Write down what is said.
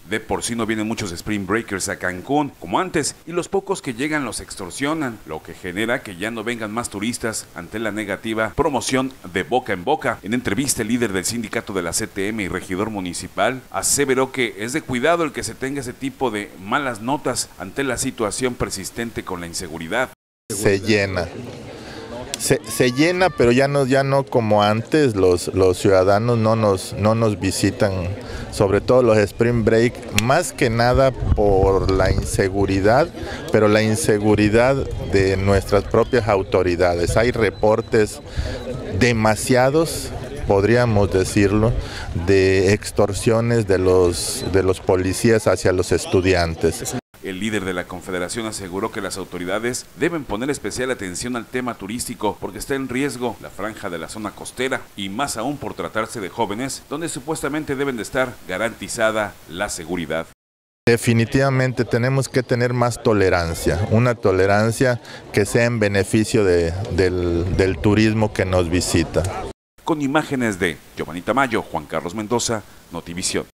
De por sí no vienen muchos Spring Breakers a Cancún como antes y los pocos que llegan los extorsionan, lo que genera que ya no vengan más turistas ante la negativa promoción de boca en boca. En entrevista, el líder del sindicato de la CTM y regidor municipal aseveró que es de cuidado el que se tenga ese tipo de malas notas ante la situación persistente con la inseguridad. Se llena. Se llena, pero ya no como antes, los ciudadanos no nos visitan, sobre todo los Spring Break, más que nada por la inseguridad, pero la inseguridad de nuestras propias autoridades. Hay reportes demasiados, podríamos decirlo, de extorsiones de los policías hacia los estudiantes. El líder de la Confederación aseguró que las autoridades deben poner especial atención al tema turístico porque está en riesgo la franja de la zona costera y más aún por tratarse de jóvenes donde supuestamente deben de estar garantizada la seguridad. Definitivamente tenemos que tener más tolerancia, una tolerancia que sea en beneficio del turismo que nos visita. Con imágenes de Giovanni Tamayo, Juan Carlos Mendoza, Notivisión.